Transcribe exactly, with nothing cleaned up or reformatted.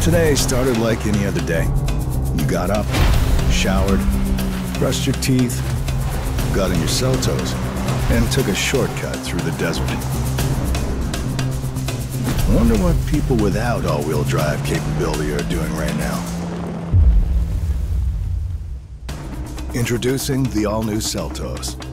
Today started like any other day. You got up, showered, brushed your teeth, got in your Seltos, and took a shortcut through the desert. I wonder what people without all-wheel drive capability are doing right now. Introducing the all-new Seltos.